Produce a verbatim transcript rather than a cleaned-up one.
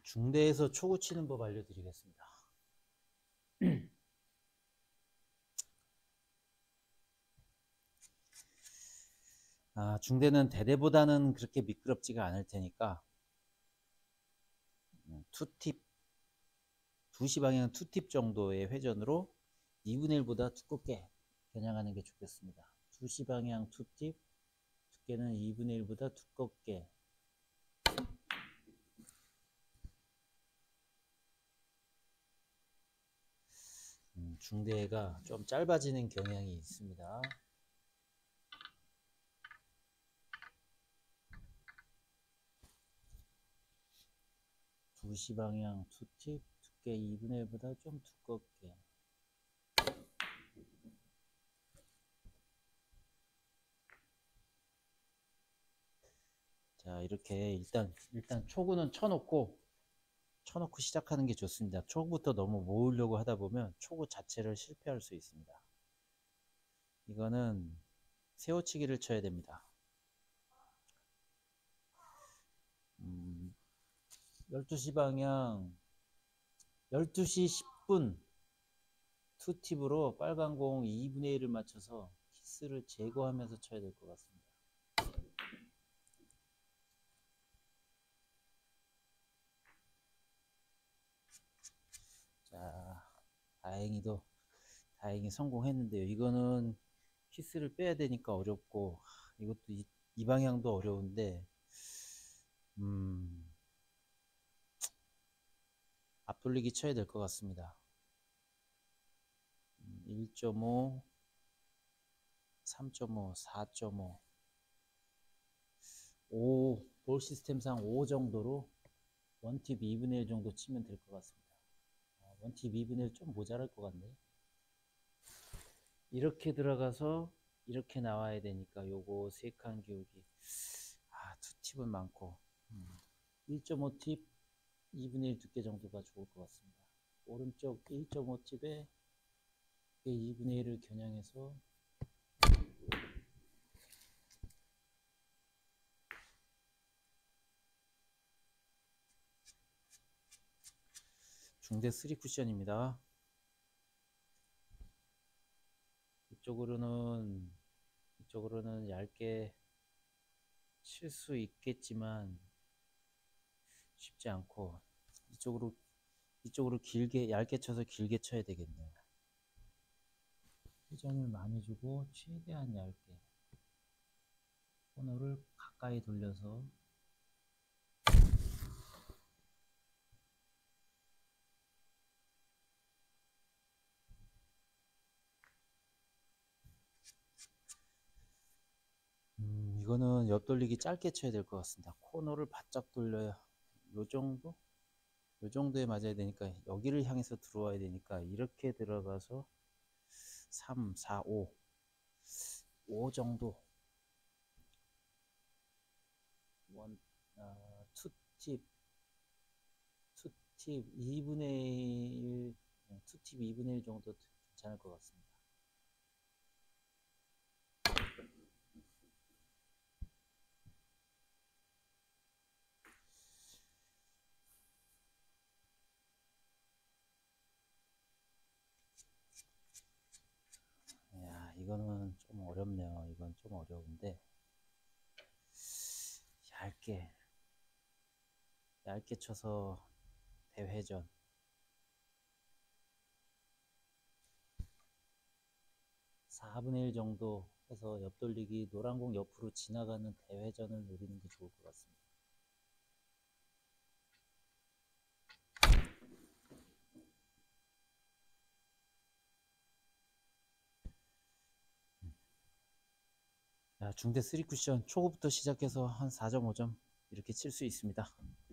중대에서 초구 치는 법 알려드리겠습니다. 아, 중대는 대대보다는 그렇게 미끄럽지가 않을 테니까 투팁, 두 시 방향 투팁 정도의 회전으로 이분의 일보다 두껍게 겨냥하는 게 좋겠습니다. 두 시 방향 투팁, 두께는 이분의 일보다 두껍게. 음, 중대가 좀 짧아지는 경향이 있습니다. 두 시 방향 투팁, 두께 이분의 일보다 좀 두껍게. 자, 이렇게 일단 일단 초구는 쳐놓고 쳐놓고 시작하는 게 좋습니다. 초구부터 너무 모으려고 하다 보면 초구 자체를 실패할 수 있습니다. 이거는 세워치기를 쳐야 됩니다. 음, 열두 시 방향 열두 시 십 분 투팁으로 빨간 공 이분의 일을 맞춰서 키스를 제거하면서 쳐야 될 것 같습니다. 자, 다행히도 다행히 성공했는데요. 이거는 키스를 빼야 되니까 어렵고, 이것도 이, 이 방향도 어려운데, 음, 앞돌리기 쳐야 될 것 같습니다. 일 점 오, 삼 점 오, 사 점 오, 오, 볼 시스템상 오 정도로 원팁 이분의 일 정도 치면 될 것 같습니다. 원팁 이분의 일 좀 모자랄 것 같네. 이렇게 들어가서 이렇게 나와야 되니까 요거 세 칸 기울기. 아, 투팁은 많고. 음, 일 점 오 팁 이분의 일 두께 정도가 좋을 것 같습니다. 오른쪽 일 점 오 팁에 이분의 일을 겨냥해서 중대 쓰리 쿠션입니다. 이쪽으로는 이쪽으로는 얇게 칠 수 있겠지만 쉽지 않고 이쪽으로 이쪽으로 길게 얇게 쳐서 길게 쳐야 되겠네요. 회전을 많이 주고 최대한 얇게 코너를 가까이 돌려서 음, 이거는 옆돌리기 짧게 쳐야 될 것 같습니다. 코너를 바짝 돌려야 요 정도? 요 정도에 맞아야 되니까 여기를 향해서 들어와야 되니까 이렇게 들어가서 삼, 사, 오 오 정도 원, 아, 투팁 투팁 이분의 일 투팁 이분의 일 정도 괜찮을 것 같습니다. 야, 이거는 좀 어렵네요. 이건 좀 어려운데 얇게 얇게 쳐서 대회전 사분의 일 정도 해서 옆돌리기 노란 공 옆으로 지나가는 대회전을 노리는 게 좋을 것 같습니다. 자, 중대 쓰리 쿠션 초구부터 시작해서 한 사 점 오 점 이렇게 칠 수 있습니다.